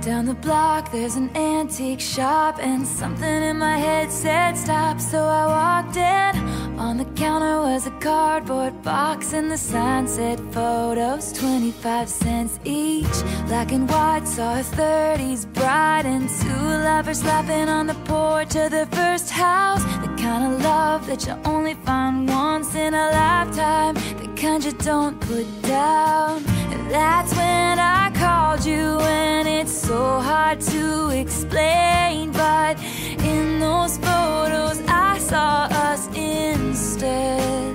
Down the block there's an antique shop, and something in my head said stop. So I walked in. On the counter was a cardboard box, and the sign said photos, 25 cents each. Black and white, saw a 30s bride and two lovers laughing on the porch of their first house. The kind of love that you only find once in a lifetime, the kind you don't put down. And that's when I called you, and it's so hard to explain, but in those photos I saw us instead.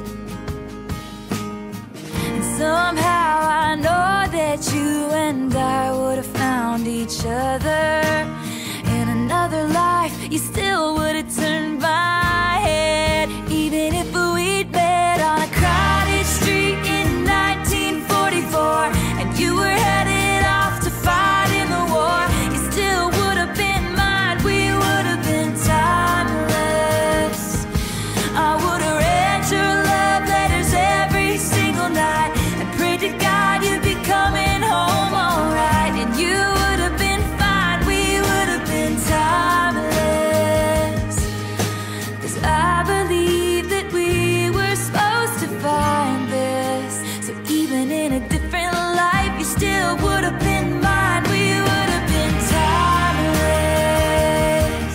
And somehow I know that you and I would have found each other. In another life you still would have turned my head, even if we'd met on a crowded street in 1944, and you were headed off to fight in the war. You still would have been mine, we would have been timeless. I would have read your love letters every single night and prayed to God you'd be coming home alright. And you would have been fine, we would have been timeless. 'Cause I believe that we were supposed to find this. So even in a different life you still would have been mine, we would have been timeless.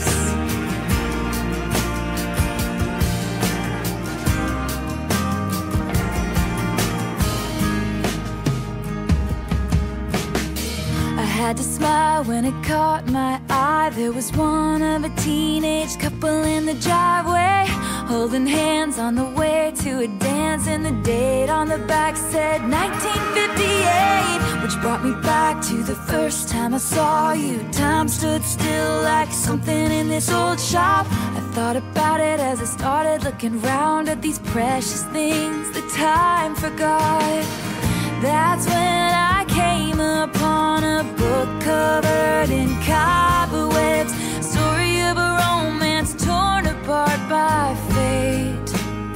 I had to smile when it caught my eye. There was one of a teenage couple in the driveway, holding hands on the way to a dance, and the date on the back said 1958, which brought me back to the first time I saw you. Time stood still like something in this old shop. I thought about it as I started looking round at these precious things that time forgot. That's when I came upon a book covered in cobwebs, story of a romance torn apart by fate.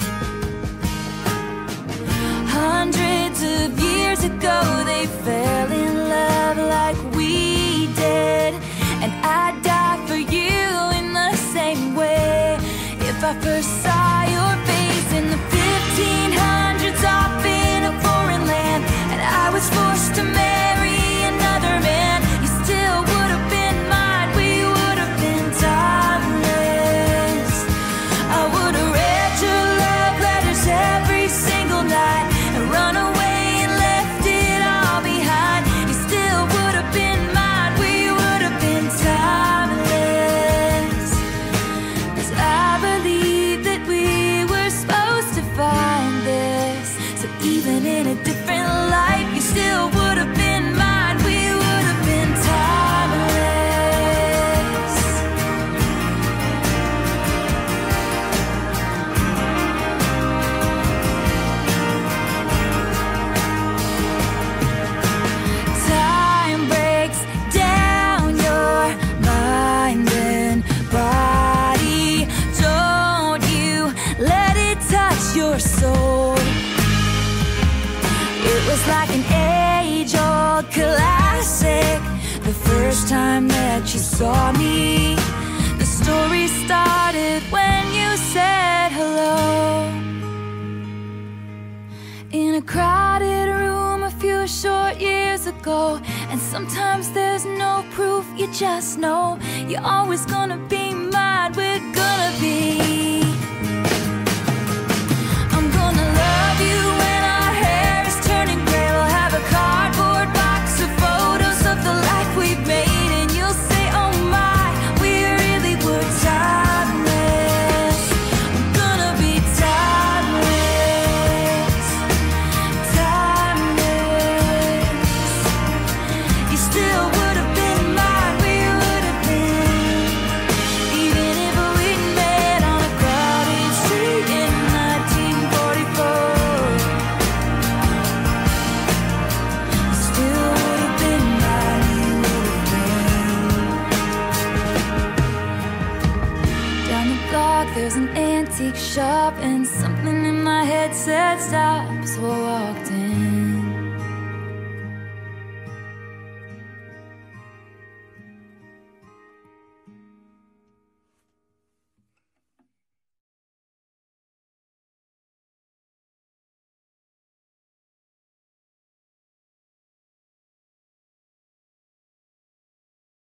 Hundreds of years ago they fell in love like we did, and I'd die for you in the same way. If I first saw your face in the 1500s off in a foreign land, and I was forced to marry another man, you still would have been mine, we would have been timeless. I would have read your love letters every single night and run away and left it all behind. You still would have been mine, we would have been timeless. 'Cause I believe that we were supposed to find this. So even in a different life you still would have been mine, we would have been timeless. Time breaks down your mind and body. Don't you let it touch your soul. It was like an age-old classic. The first time that you saw me, the story started when you said hello. In a crowded room a few short years ago, and sometimes there's no proof, you just know you're always gonna be mine, we're gonna be. I'm gonna love you when our hair is turning gray. We'll have a cardboard box of photos of the life we've made, and you'll say, oh my, we really were timeless. We're gonna be timeless, timeless. You still would have been mine, we would have been, even if we'd met on a crowded street in 1944. You still would have been mine, you would have been. Down the block there's an antique shop, and something in my head said stop. So I walked